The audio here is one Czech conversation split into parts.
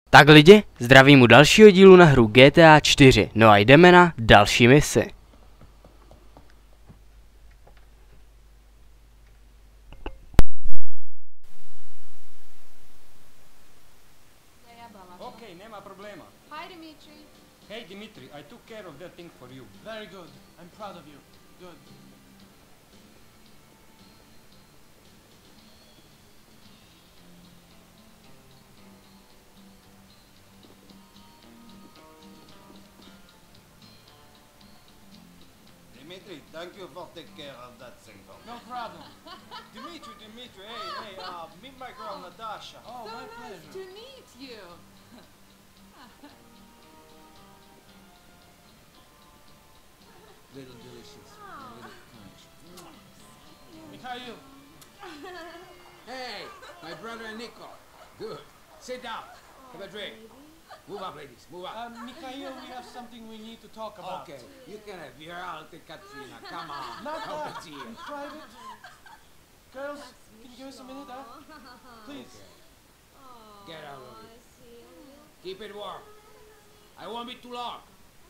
Tak lidi, zdravím u dalšího dílu na hru GTA 4, no a jdeme na další misi. Okay, nema problema. Hi, Dimitri. Hey Dimitri, I took care of that thing for you. Very good. I'm proud of you. Good. Dimitri, thank you for taking care of that thing for me. No problem. Dimitri, hey, meet my girl Natasha. Oh, So my nice pleasure. to meet you. Little delicious. Little punch. Mikhail. Hey, my brother Nico. Good. Sit down. Have a drink. Move up, ladies. Move up. Mikhail, we have something we need to talk about. Okay, you can have your Alte Katrina. Come on. Not Help that. us here. In private. Girls, can you give us a minute, huh? Please. Get out of it. Keep it warm. I won't be too long.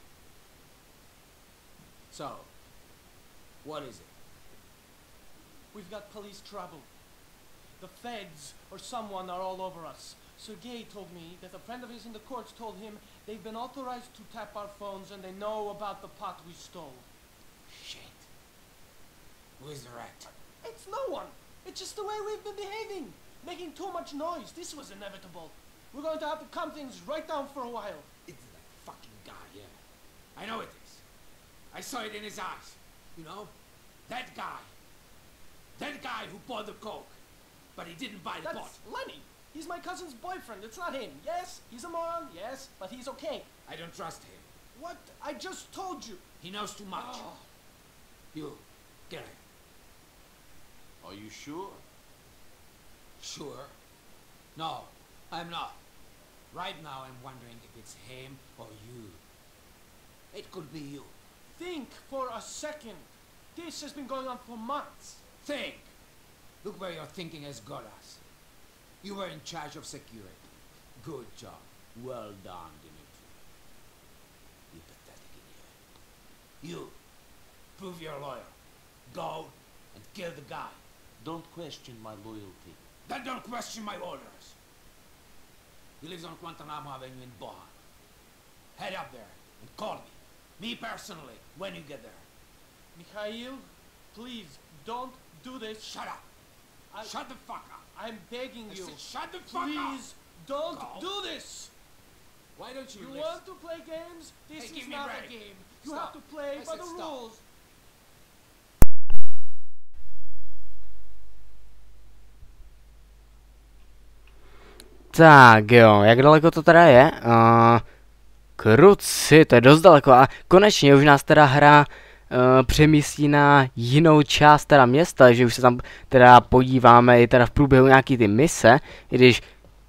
So, what is it? We've got police trouble. The feds or someone are all over us. Sergei told me that a friend of his in the courts told him they've been authorized to tap our phones and they know about the pot we stole. Shit. Who is the rat? It's no one. It's just the way we've been behaving. Making too much noise. This was inevitable. We're going to have to calm things right down for a while. It's that fucking guy, yeah. I know it is. I saw it in his eyes. You know? That guy. That guy who bought the coke. But he didn't buy the pot. That's Lenny. He's my cousin's boyfriend. It's not him. Yes, he's a moron. Yes, but he's okay. I don't trust him. What? I just told you. He knows too much. Oh. You, get him. Are you sure? Sure? No, I'm not. Right now I'm wondering if it's him or you. It could be you. Think for a second. This has been going on for months. Think! Look where your thinking has got us. You were in charge of security. Good job. Well done, Dimitri. You pathetic idiot. You, prove you're loyal. Go and kill the guy. Don't question my loyalty. Then don't question my orders. He lives on Guantanamo Avenue in Bohan. Head up there and call me. Me personally, when you get there. Mikhail, please don't do this. Shut up. Shut the fuck up. I'm begging I you. said shut the fuck up. Please don't Go. do this. Why don't you You listen? want to play games? This Hey, is give me a not a break. game. You Stop. have to play I by said the stop. rules. Tak jo, jak daleko to teda je? Kruci, to je dost daleko a konečně už nás teda hra přemístí na jinou část teda města, že už se tam teda podíváme i teda v průběhu nějaký ty mise, i když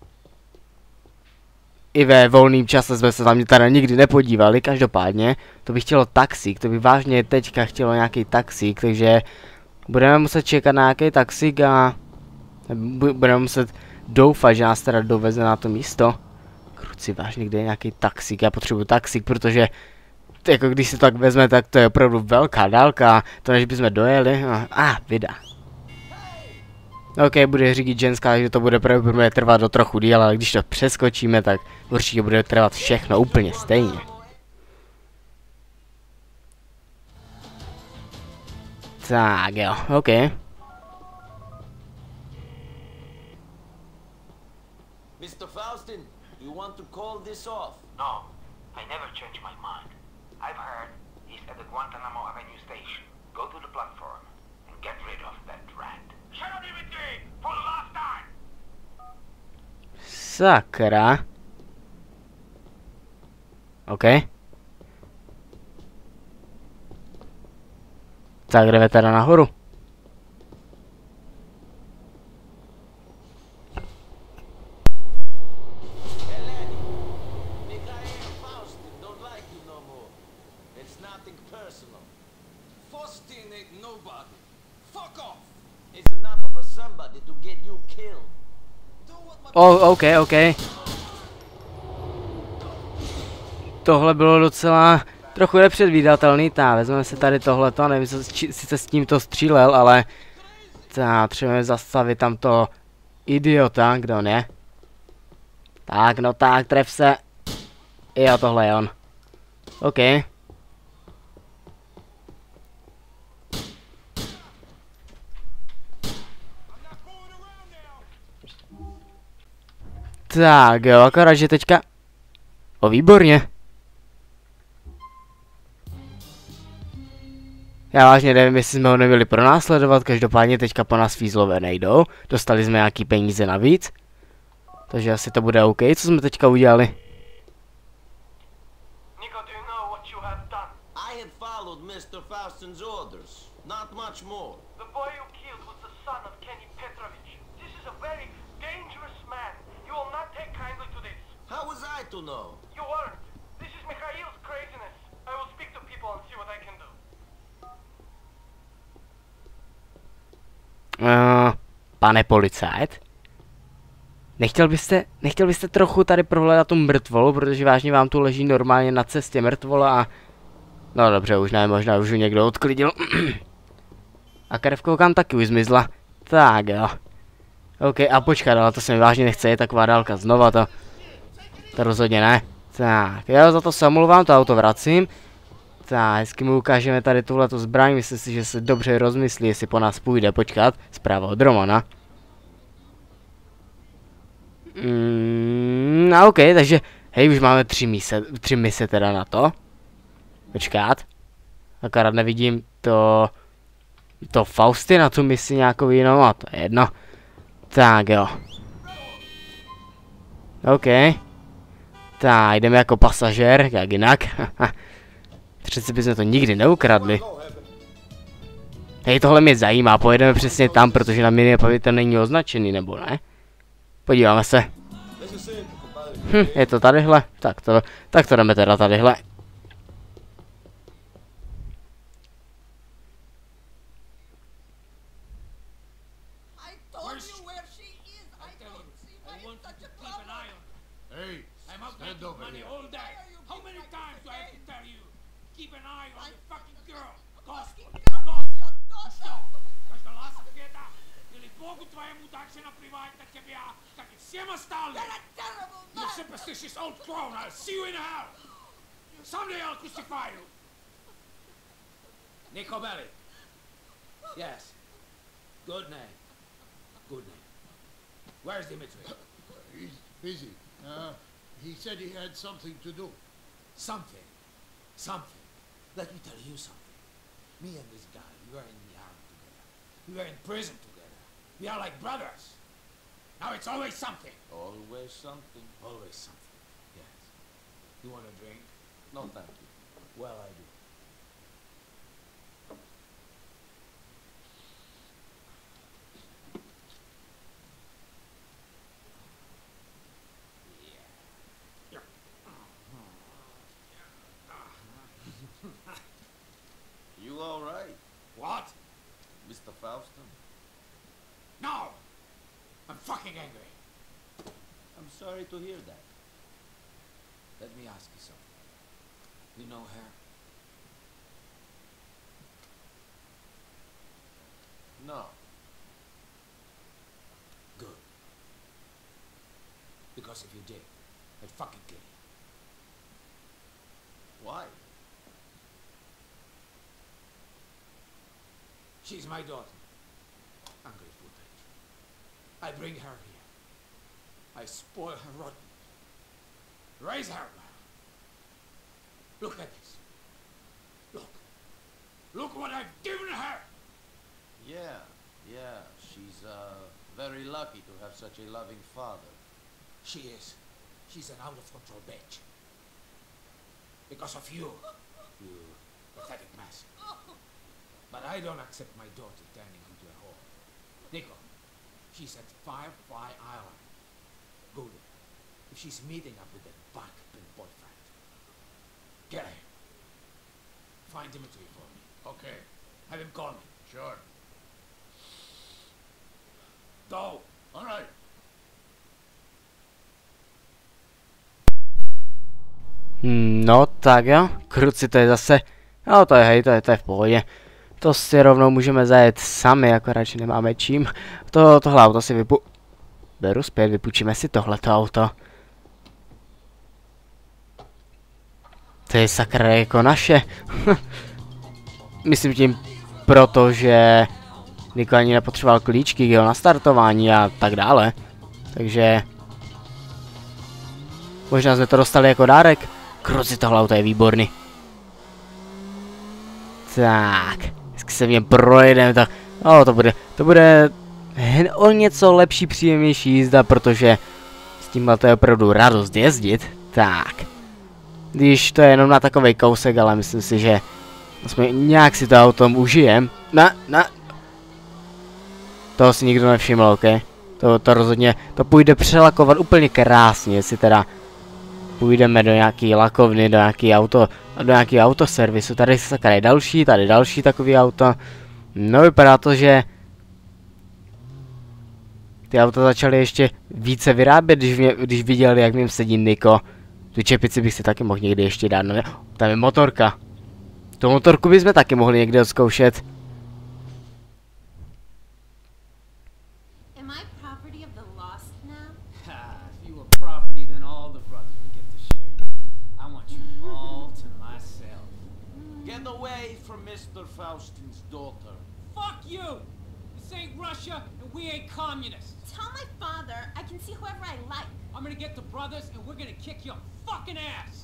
i ve volném čase jsme se tam teda nikdy nepodívali, každopádně to by chtělo taxík, to by vážně teďka chtělo nějaký taxík, takže budeme muset čekat na nějaký taxík a budeme muset doufat, že nás teda doveze na to místo. Kruci, vážně, kde je nějaký taxík, já potřebuji taxík, protože jako když si to tak vezme, tak to je opravdu velká dálka, to než bychom dojeli, vida. Ok, bude řídit ženská, takže to bude pravděpodobně trvat do trochu díl, ale když to přeskočíme, tak určitě bude trvat všechno úplně stejně. Tak jo, ok. Mr. Faustin, you want to call this off? No, I never change my mind. I've heard he's at the Guantanamo Avenue station. Go to the platform and get rid of that rat. Shut up, Dimitri! For the last time! Sakra. OK. Tak jdeme teda nahoru. Faustin ain't nobody. Fuck off! It's enough of a somebody to get you killed. Do what my OK. tohle bylo docela trochu nepředvídatelný. Tak, vezmeme si tady tohleto, nevím, sice s tím to střílel, ale třeba zastavit tamto idiota, kde on je. Tak, no tak, tref se. Jo, tohle je on. OK. Tak jo, akorát, že teďka... O, výborně. Já vážně nevím, jestli jsme ho neměli pronásledovat, každopádně teďka po nás fízlové nejdou. Dostali jsme nějaký peníze navíc. Takže asi to bude OK, co jsme teďka udělali. Nico, do you know what you have done? I had followed Mr. Faustin's orders. Not much more. The boy you killed was the son of Kenny Petrovich. This is a very dangerous man. You will not take kindly to this. How was I to know? You weren't. This is Mikhail's craziness. I will speak to people and see what I can do. Pane policajt? Nechtěl byste trochu tady prohledat tu mrtvolu, protože vážně vám tu leží normálně na cestě mrtvola a... No dobře, už ne, možná už ji někdo odklidil. A krev koukám taky už zmizla. Tak jo. OK, a počkat, ale to se mi vážně nechce, je taková dálka znova, to rozhodně ne. Tak, jo, za to se omlouvám, to auto vracím. Tak, hezky mu ukážeme tady tuhletu zbraň, myslím si, že se dobře rozmyslí, jestli po nás půjde, počkat, zpráva od Romana. No OK, takže, hej, už máme 3 mise teda na to. Počkat. Akorát nevidím to Fausty na tu misi nějakou jinou, a to je jedno. Tak jo. OK. Tak, jdeme jako pasažér, jak jinak. Přece bychom to nikdy neukradli. Hej, tohle mě zajímá, pojedeme přesně tam, protože na minimapě to není označený, nebo ne? Podíváme se. Je to tadyhle? Tak to jdeme teda tadyhle. Hey, stand over here. All day. How many times do I have to tell you? Keep an eye on the fucking girl. Stop. Каждый раз ответа. Или Богу твоему так же наплевать на тебя, как и всем остальным. You superstitious old crone. I'll see you in hell. Someday I'll crucify you. Nico Bellic. Yes. Good name. Good name. Where's Dimitri? He's busy. He said he had something to do. Something. Let me tell you something. Me and this guy, we were in the army together. We were in prison together. We are like brothers. Now it's always something. Always something. Always something. Yes. You want a drink? No, thank you. Well, I do. You all right, What? Mr. Faustin? No! I'm fucking angry. I'm sorry to hear that. Let me ask you something. You know her? No. Good. Because if you did, I'd fucking kill you. Why? She's my daughter. Ungrateful bitch. I bring her here. I spoil her rotten. Raise her well. Look at this. Look what I've given her! Yeah. She's very lucky to have such a loving father. She is. She's an out-of-control bitch. Because of you. You pathetic mess. But I don't accept my daughter turning into a whore. Nico, she's at Firefly Island. Go there. If she's meeting up with that backpin boyfriend, get her. Find Dimitri for me. Okay, Have him call me. sure. Go! All right. No tak jo, kruci to je zase, no to je hej, to je v pohodě. To si rovnou můžeme zajet sami, jako radši nemáme čím. Tohle auto si beru zpět, vypůjčíme si tohleto auto. To je sakra jako naše. Myslím tím proto, že Niko ani nepotřeboval klíčky k jeho nastartování a tak dále. Takže možná jsme to dostali jako dárek. Kruci, tohle auto je výborný. Tak, dneska se v něm projedeme, tak no, to bude o něco lepší, příjemnější jízda, protože s tímhle to je opravdu radost jezdit. Tak, když to je jenom na takovej kousek, ale myslím si, že nějak si to auto užijem. Toho si nikdo nevšiml, ok? To rozhodně, to půjde přelakovat úplně krásně, jestli teda půjdeme do nějaký lakovny, do nějaký autoservisu. Tady se sakra tady další takový auto. No vypadá to, že ty auta začaly ještě více vyrábět, když viděli, jak v něm sedí Niko. Tu čepici bych si taky mohl někdy ještě dát, no ne? Tam je motorka. Tu motorku bychom taky mohli někde odzkoušet. Get away from Mr. Faustin's daughter. Fuck you! This ain't Russia, and we ain't communists. Tell my father I can see whoever I like. I'm gonna get the brothers, and we're gonna kick your fucking ass!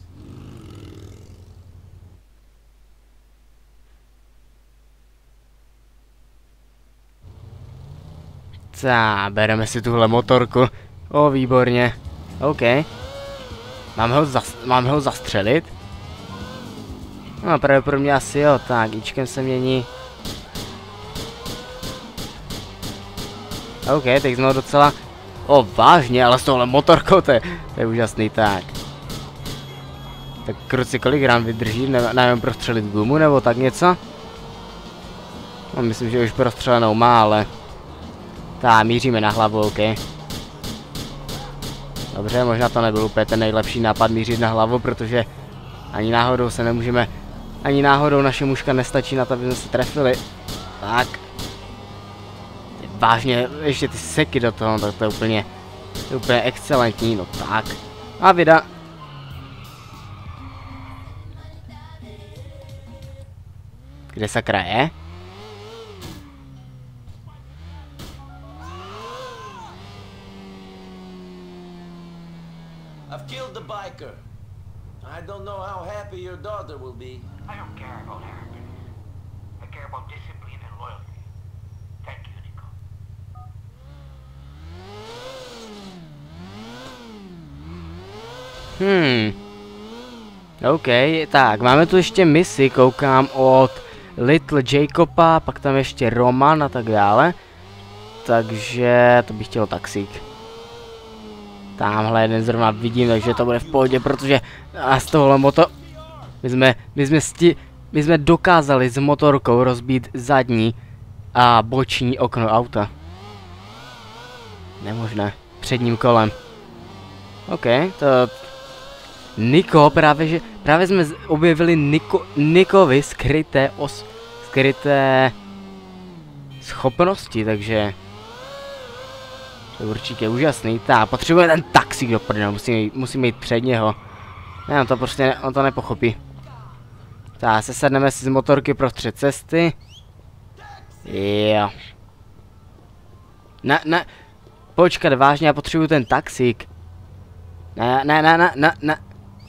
Tak, bereme si tuhle motorku. O, výborně. OK. Máme ho zastřelit? No, pravděpodobně asi jo. Tak, ičkem se mění. OK, teď jsme ho docela... O, vážně, ale s touhle motorkou, to je úžasný, tak. Tak kruci, kolik rán vydrží? Nevím, prostřelit gumu nebo tak něco? No, myslím, že už prostřelenou má, ale... Tak, míříme na hlavu, OK. Dobře, možná to nebyl úplně ten nejlepší nápad mířit na hlavu, protože ani náhodou se nemůžeme... Ani náhodou naše muška nestačí na to, aby jsme se trefili. Tak. Vážně, ještě ty seky do toho, tak to je úplně excelentní, no tak. A vida. Kde sakra je? I've killed the biker. I don't know how happy your daughter will be. I don't care about happiness. I care about discipline and loyalty. Thank you, Niko. OK, tak, máme tu ještě misi, koukám od Little Jacoba, pak tam ještě Roman a tak dále. Takže to bych chtěl taxík. Tamhle jeden zrovna vidím, takže to bude v pohodě, protože z tohohle my jsme dokázali s motorkou rozbít zadní a boční okno auta. Nemožné, předním kolem. OK, to... Niko, právě jsme objevili Nikovi skryté schopnosti, takže... To je určitě úžasný. Tak, potřebuje ten taxík do prdele, musíme jít před něho. Ne, on to nepochopí. Tak, sesedneme si z motorky prostřed cesty. Jo. Ne. Počkat, vážně, já potřebuju ten taxík. Ne.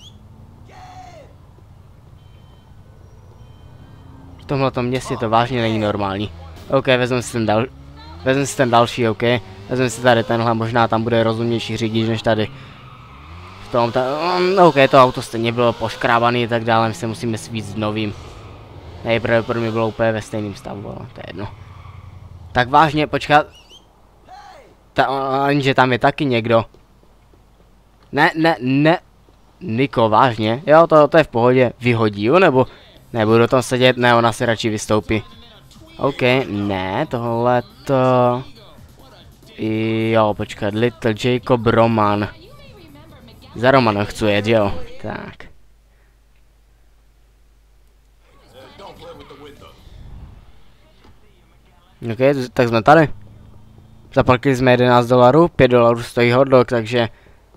V tomhletom městě to vážně není normální. OK, vezmeme si ten další, OK. Vezmeme si tady tenhle, možná tam bude rozumnější řidič než tady. OK, to auto stejně bylo poškrábaný a tak dále, my se musíme svít s novým. Nejprve pro mě bylo úplně ve stejném stavu, ale to je jedno. Tak vážně, počkat. Že tam je taky někdo. Ne. Niko, vážně? Jo, to je v pohodě. Vyhodí jo, nebo nebudu tam sedět? Ne, ona si radši vystoupí. OK, ne, tohleto... Jo, počkat, Little Jacob Roman. Za Romanem chci jet, jo. Tak. OK, tak jsme tady. Zaplatili jsme $11, $5 stojí hotdog, takže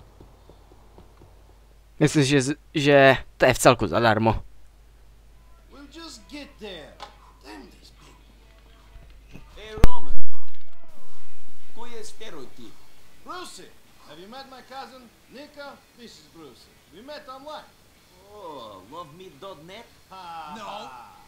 myslím, že to je v celku zadarmo. We'll just get there. Damn these people. Hey, Roman. Who is stereotype? Brucey, have you met my cousin, Nika? This is Brucey. We met online. Oh, lovemeet.net? No.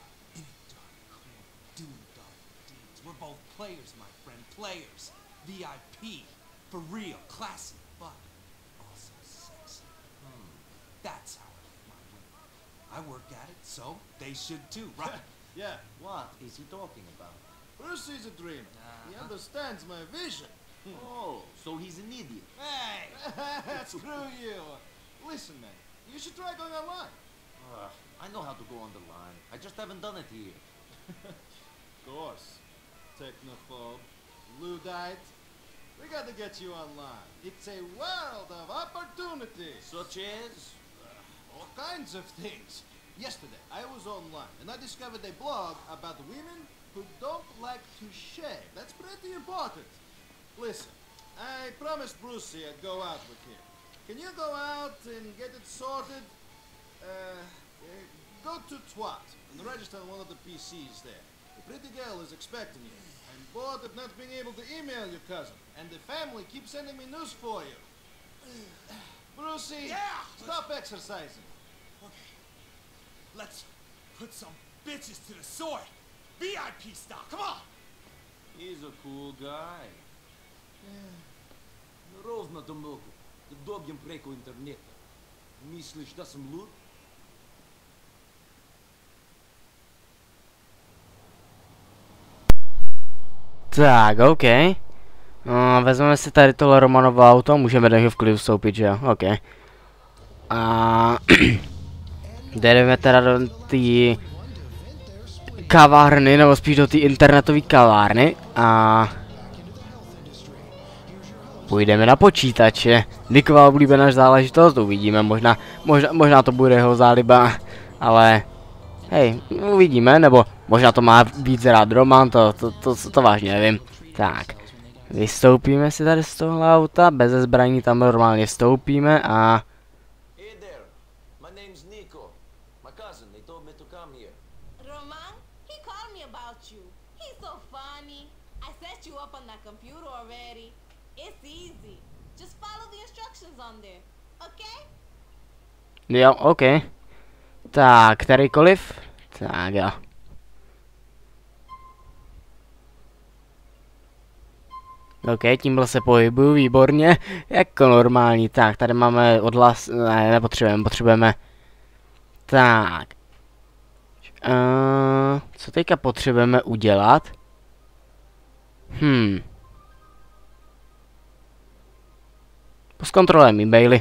Doing dark deeds. We're both players, my friend. Players. VIP. For real. Classy. But also sexy. That's how I like my women. I work at it, so they should too, right? Yeah, What is he talking about? Brucey's a dreamer. He understands my vision. Oh, so he's an idiot. Hey! Screw you. Listen, man, you should try going online. I know how to go on the line. I just haven't done it here. Of course. Technophobe, Luddite. We gotta get you online. It's a world of opportunities. Such as? All kinds of things. Yesterday, I was online and I discovered a blog about women who don't like to shave. That's pretty important. Listen, I promised Brucey I'd go out with him. Can you go out and get it sorted? Go to Twat and register on one of the PCs there. The pretty girl is expecting you. I'm bored of not being able to email your cousin, and the family keeps sending me news for you. Brucey, Yeah! stop exercising. Okay. Let's put some bitches to the sword. VIP style. Come on! He's a cool guy. Ровно до много. Да добьем преко интернета. Myslíš, da jsem lud? Tak, OK. Vezmeme si tady tohle Romanovo auto, můžeme do něho v klidu vstoupit, že jo? OK. A jdeme teda do té kavárny, nebo spíš do té internetové kavárny a půjdeme na počítače. Niková oblíbená záležitost, uvidíme, možná to bude jeho záliba, ale hej, uvidíme, nebo možná to má víc rád Roman, to vážně nevím. Tak, vystoupíme si tady z tohle auta, bez zbraní tam normálně vstoupíme a Hey there, my name's Nico. My cousin, they told me to come here. Roman, he called me about you. He's so funny. I set you up on that computer already. It's easy. Just follow the instructions on there, okay? jo, OK. Tak, kterýkoliv. Tak jo. OK, tímhle se pohybuju, výborně, jako normální. Tak, tady máme odhlas, ne, potřebujeme. Tak. Co teďka potřebujeme udělat? Zkontrolujeme e-maily.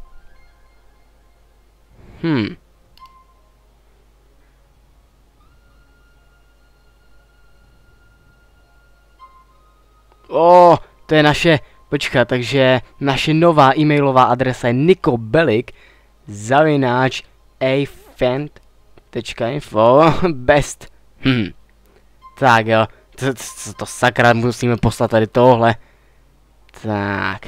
To je naše, počkat, takže naše nová e-mailová adresa je nicobellic@afant.info best. Tak jo, to sakra musíme poslat tady tohle. Tak.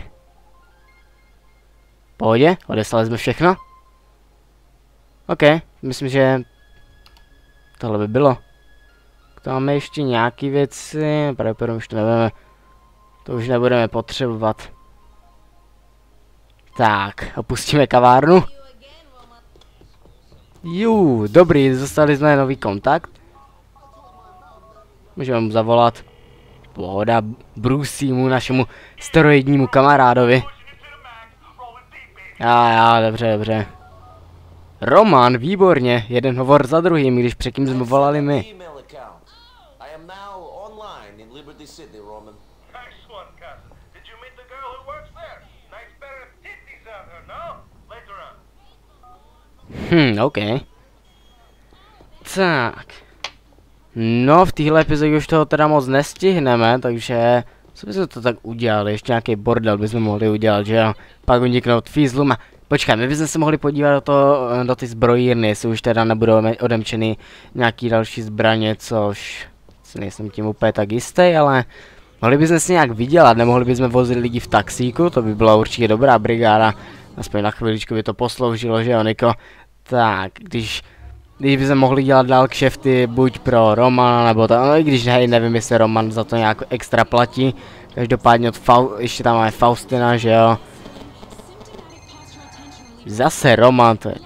Pohodě, odeslali jsme všechno. OK, myslím, že tohle by bylo. Tam máme ještě nějaký věci, pravděpodobně už to nebudeme. To už nebudeme potřebovat. Tak, opustíme kavárnu. Dobrý, dostali jsme nový kontakt. Můžeme mu zavolat. Pohoda Bruceymu, našemu steroidnímu kamarádovi. Já, dobře. Roman, výborně, jeden hovor za druhým, když předtím jsme volali my. I am now online in Liberty City, Roman. Nice one, cousin. Did you meet the girl who works there? Nice pair of titties on her, no? Later on. OK. Tak. No, v téhle epizodě už toho teda moc nestihneme, takže co bychom to tak udělali? Ještě nějaký bordel bychom mohli udělat, že jo? Pak uniknout fízlům a počkej, my bychom se mohli podívat do ty zbrojírny, jestli už teda nebudou odemčeny nějaký další zbraně, což Nejsem tím úplně tak jistý, ale mohli bychom si nějak vydělat, nemohli bychom vozit lidi v taxíku, to by byla určitě dobrá brigáda. Aspoň na chviličku by to posloužilo, že jo, Niko? Tak, když bychom mohli dělat dál kšefty buď pro Romana, nebo to, no i když hej, nevím, jestli Roman za to nějak extra platí. Každopádně ještě tam máme Faustina, že jo? Zase Roman, to je...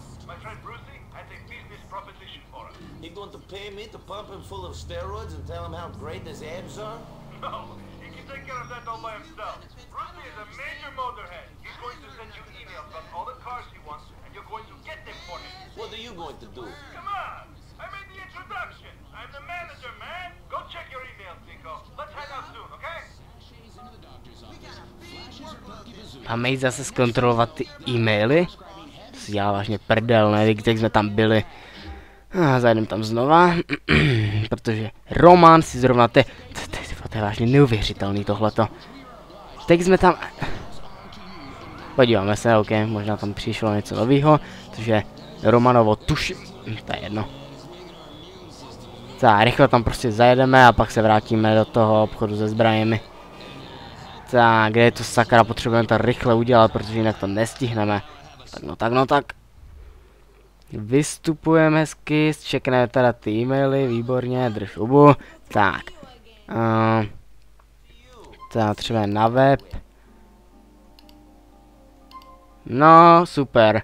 You going to pay me to pump him full of steroids and tell him how great his abs are? No, he can take care of that all by himself. Brucey is a major motorhead. He's going to send you emails about all the cars he wants, and you're going to get them for him. What are you going to do? Come on! I made the introduction. I'm the manager, man. Go check your emails, Nico. Let's hang out soon, okay? Máme jít zase zkontrolovat ty e-maily? To si dělá vážně prdel, ne? Když jsme tam byli. Zajdem tam znova. Protože Roman si zrovna to je vážně neuvěřitelný tohleto. Teď jsme tam... Podíváme se, ok, možná tam přišlo něco nového. Takže Romanovo tuši... To je jedno. Tak, rychle tam prostě zajedeme a pak se vrátíme do toho obchodu se zbraněmi. Tak, kde je to sakra, potřebujeme to rychle udělat, protože jinak to nestihneme. Tak no, tak no, tak. Vystupujeme hezky, čekneme teda ty e-maily, výborně, drž hubu. Tak. Tak, třeba na web. No, super.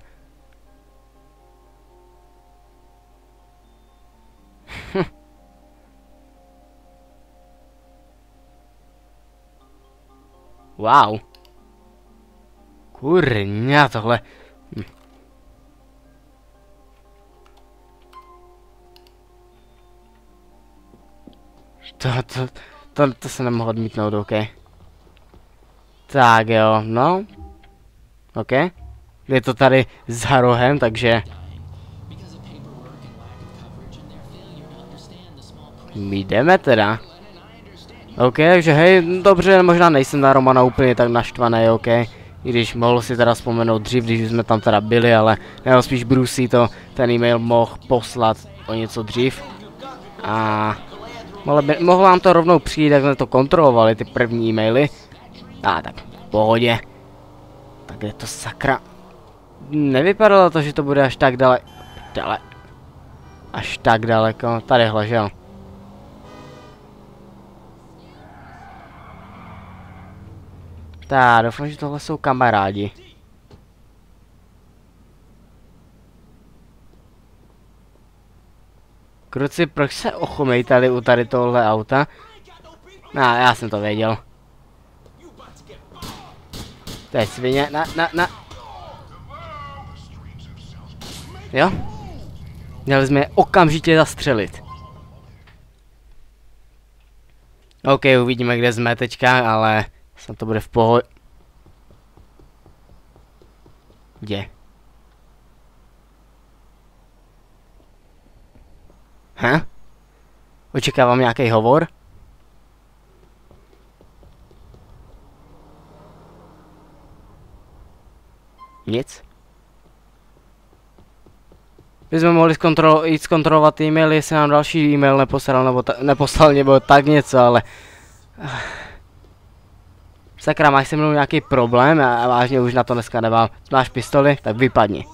Wow. Kurňa, tohle. To se nemohlo odmítnout, ok. Tak jo, no. Ok. Je to tady za rohem, takže... My jdeme teda. Ok, takže hej, dobře, možná nejsem na Romana úplně tak naštvaný, ok. I když mohl si teda vzpomenout dřív, když jsme tam teda byli, ale nebo spíš Brucey to ten e-mail mohl poslat o něco dřív. A mohl vám to rovnou přijít, jak jsme to kontrolovali, ty první e-maily. Tak, v pohodě. Tak je to sakra. Nevypadalo to, že to bude až tak až tak daleko, tadyhle, že jo. Tak, doufám, že tohle jsou kamarádi. Kruci, proč se ochomejtali u tady tohle auta? Já jsem to věděl. To je svině, na. Jo? Měli jsme je okamžitě zastřelit. Ok, uvidíme, kde jsme teďka, ale snad to bude v pohodě. Kde? Očekávám nějaký hovor? Nic? My jsme mohli jít zkontrolovat e-mail, jestli nám další e-mail neposlal nebo tak něco, ale... Sakra, máš se mnou nějaký problém a vážně už na to dneska nemám. Máš pistoli? Tak vypadni.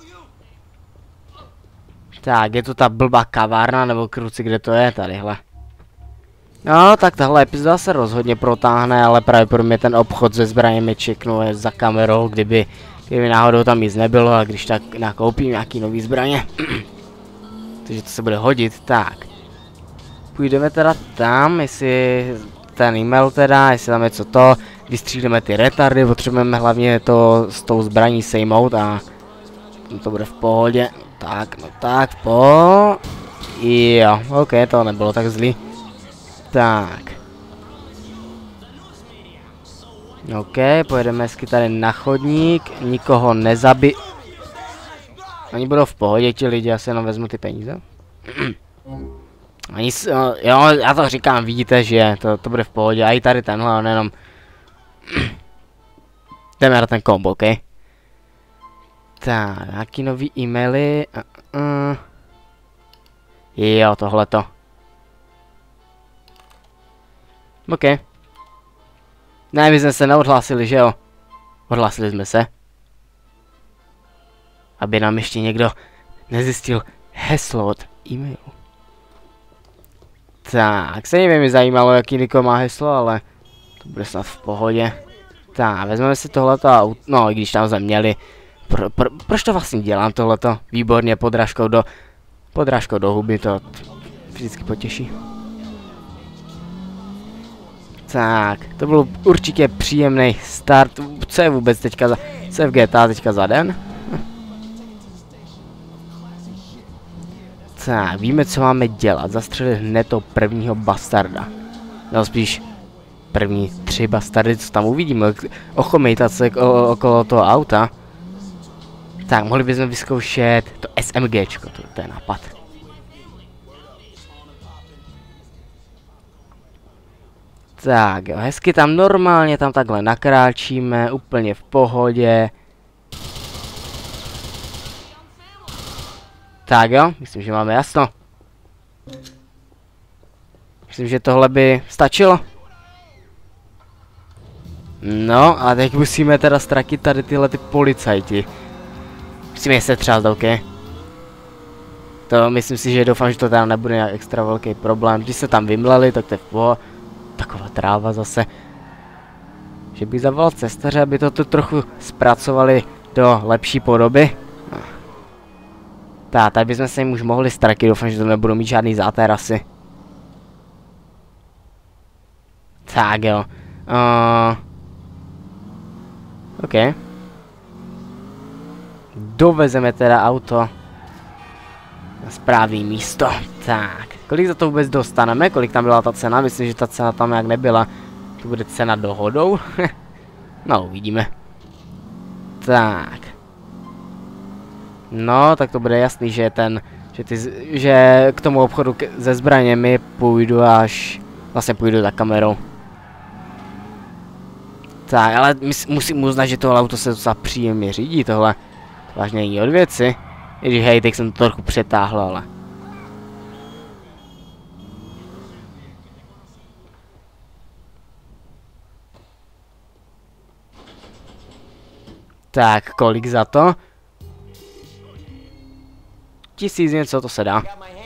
Tak, je tu ta blbá kavárna, nebo kruci, kde to je? Tadyhle. No, tak tahle epizoda se rozhodně protáhne, ale právě pro mě ten obchod se zbraněmi čeknu za kamerou, kdyby náhodou tam nic nebylo a když tak nakoupím nějaký nový zbraně. Takže to se bude hodit, tak. Půjdeme teda tam, jestli ten e-mail teda, jestli tam něco to, vystřílíme ty retardy, potřebujeme hlavně to s tou zbraní sejmout a to bude v pohodě. Tak, no tak, jo, ok, to nebylo tak zlý. Tak. Ok, pojedeme hezky tady na chodník, nikoho nezabij. Oni budou v pohodě, ti lidi, asi jenom vezmu ty peníze. Jo, já to říkám, vidíte, že to bude v pohodě, a i tady tenhle, on jenom... Jdeme na ten komb, ok? Tak, nějaký nový e-maily, Jo, tohleto. OK. Ne, my jsme se neodhlásili, že jo? Odhlásili jsme se. Aby nám ještě někdo nezjistil heslo od e-mailu. Tak, se mě mi zajímalo, jaký Niko má heslo, ale to bude snad v pohodě. Tak, vezmeme si tohleto auto, no i když tam jsme měli. Proč to vlastně dělám tohleto? Výborně, podrážkou do huby, to vždycky potěší. Tak, to byl určitě příjemný start. Co je vůbec teďka za, co je v GTA teďka za den? Tak, víme, co máme dělat. Zastřelit hned toho prvního bastarda. No spíš první 3 bastardy, co tam uvidíme. Ochomejtat se okolo toho auta. Tak, mohli bychom vyzkoušet to SMGčko, to je nápad. Tak jo, hezky tam normálně tam takhle nakráčíme, úplně v pohodě. Tak jo, myslím, že máme jasno. Myslím, že tohle by stačilo. No a teď musíme teda ztratit tady tyhle ty policajti. Musíme je setřást, OK. To myslím si, že doufám, že to teda nebude nějak extra velký problém. Když se tam vymleli, tak to je v pohodě. Taková tráva zase. Že bych zavolal cestaře, aby to tu trochu zpracovali do lepší podoby. Tak, tady bychom se jim už mohli ztratit, doufám, že to nebudou mít žádný záterasy. Tak jo. OK. Dovezeme teda auto na správné místo. Tak, kolik za to vůbec dostaneme? Kolik tam byla ta cena? Myslím, že ta cena tam jak nebyla. To bude cena dohodou. No, uvidíme. Tak. No, tak to bude jasný, že že k tomu obchodu se zbraněmi půjdu až... Vlastně půjdu za kamerou. Tak, ale musím uznat, že tohle auto se docela příjemně řídí, tohle. Vážně není od věci. I když hej, teď jsem to trochu přetáhl, ale... Tak, kolik za to? 1000 něco, to se dá.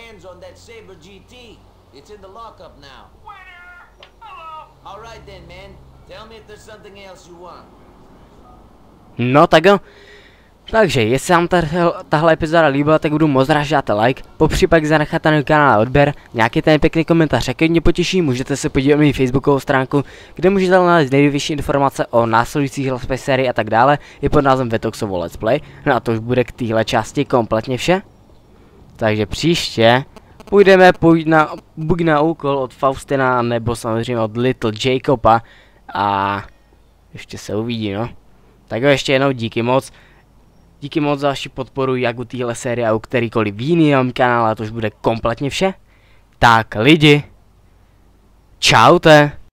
No tak jo. Takže, jestli vám tahle epizoda líbila, tak budu moc rád, že dáte like, popřípadě zanecháte na kanál odběr, nějaký ten pěkný komentář, jaký mě potěší, můžete se podívat na mou facebookovou stránku, kde můžete nalézt nejvyšší informace o následujících let's play sérii a tak dále, je pod názvem Vetoxovo let's play, no a to už bude k téhle části kompletně vše. Takže příště půjdeme buď na úkol od Faustina, nebo samozřejmě od Little Jacoba a ještě se uvidí, no. Tak jo, ještě jednou díky moc. Díky moc za vaši podporu jak u téhle série a u kterýkoliv jiným kanále, to už bude kompletně vše. Tak lidi, čaute.